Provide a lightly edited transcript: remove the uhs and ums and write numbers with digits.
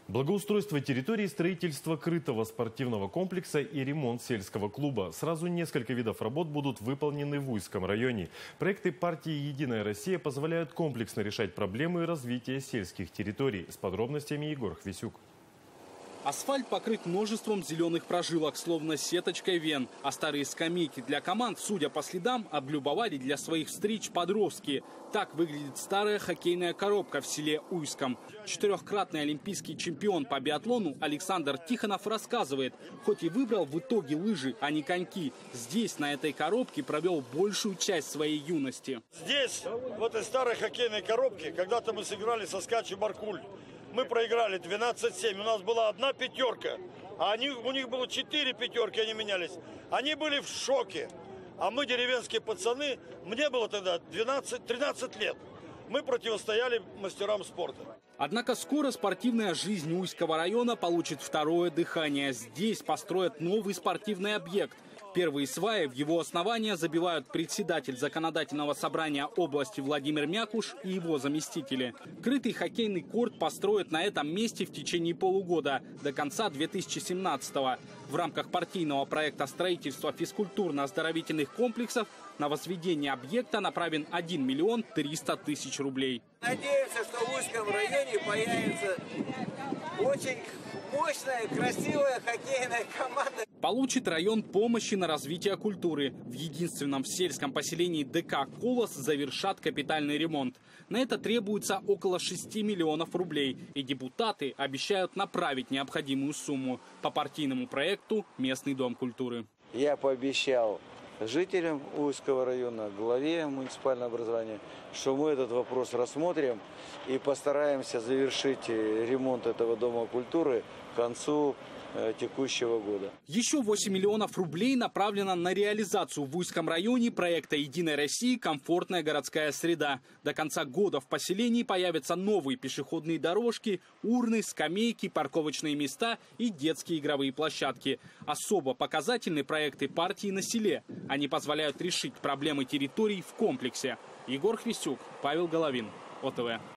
Благоустройство территории, строительство крытого спортивного комплекса и ремонт сельского клуба. Сразу несколько видов работ будут выполнены в Уйском районе. Проекты партии «Единая Россия» позволяют комплексно решать проблемы развития сельских территорий. С подробностями Егор Хвисюк. Асфальт покрыт множеством зеленых прожилок, словно сеточкой вен. А старые скамейки для команд, судя по следам, облюбовали для своих встреч подростки. Так выглядит старая хоккейная коробка в селе Уйском. Четырехкратный олимпийский чемпион по биатлону Александр Тихонов рассказывает, хоть и выбрал в итоге лыжи, а не коньки, здесь, на этой коробке, провел большую часть своей юности. Здесь, в этой старой хоккейной коробке, когда-то мы сыграли со Скачи Баркуль. Мы проиграли 12-7. У нас была одна пятерка, а у них было 4 пятерки, они менялись. Они были в шоке. А мы, деревенские пацаны, мне было тогда 13 лет. Мы противостояли мастерам спорта. Однако скоро спортивная жизнь Уйского района получит второе дыхание. Здесь построят новый спортивный объект. Первые сваи в его основание забивают председатель законодательного собрания области Владимир Мякуш и его заместители. Крытый хоккейный корт построят на этом месте в течение полугода, до конца 2017-го. В рамках партийного проекта строительства физкультурно-оздоровительных комплексов на возведение объекта направлен 1 миллион 300 тысяч рублей. Надеемся, что в Уйском районе появится очень мощная, красивая хоккейная команда. Получит район помощи на развитие культуры. В единственном сельском поселении ДК «Колос» завершат капитальный ремонт. На это требуется около 6 миллионов рублей. И депутаты обещают направить необходимую сумму по партийному проекту «Местный дом культуры». Я пообещал жителям Уйского района, главе муниципального образования, что мы этот вопрос рассмотрим и постараемся завершить ремонт этого дома культуры к концу текущего года. Еще 8 миллионов рублей направлено на реализацию в Уйском районе проекта «Единой России. Комфортная городская среда». До конца года в поселении появятся новые пешеходные дорожки, урны, скамейки, парковочные места и детские игровые площадки. Особо показательны проекты партии на селе. Они позволяют решить проблемы территорий в комплексе. Егор Хвисюк, Павел Головин, ОТВ.